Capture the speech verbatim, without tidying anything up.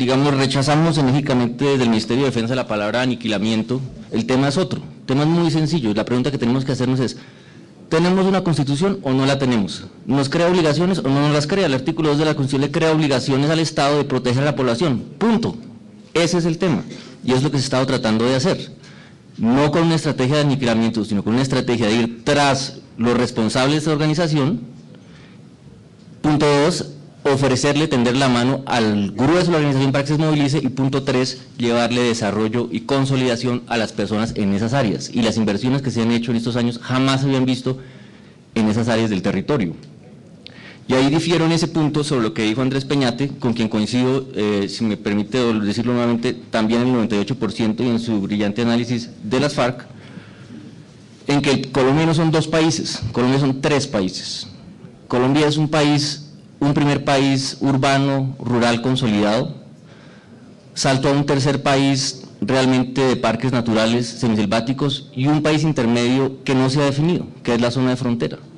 digamos, rechazamos enérgicamente desde el Ministerio de Defensa la palabra aniquilamiento. El tema es otro, el tema es muy sencillo, la pregunta que tenemos que hacernos es, ¿tenemos una Constitución o no la tenemos? ¿Nos crea obligaciones o no nos las crea? El artículo dos de la Constitución le crea obligaciones al Estado de proteger a la población, punto. Ese es el tema, y es lo que se ha estado tratando de hacer. No con una estrategia de aniquilamiento, sino con una estrategia de ir tras los responsables de esta organización. Punto dos, ofrecerle, tender la mano al grueso de la organización para que se movilice, y punto tres, llevarle desarrollo y consolidación a las personas en esas áreas, y las inversiones que se han hecho en estos años jamás se habían visto en esas áreas del territorio. Y ahí difiero en ese punto sobre lo que dijo Andrés Peñate, con quien coincido, eh, si me permite decirlo nuevamente, también en el noventa y ocho por ciento y en su brillante análisis de las FARC, en que Colombia no son dos países, Colombia son tres países. Colombia es un país, un primer país urbano, rural consolidado, salto a un tercer país realmente de parques naturales semiselváticos y un país intermedio que no se ha definido, que es la zona de frontera.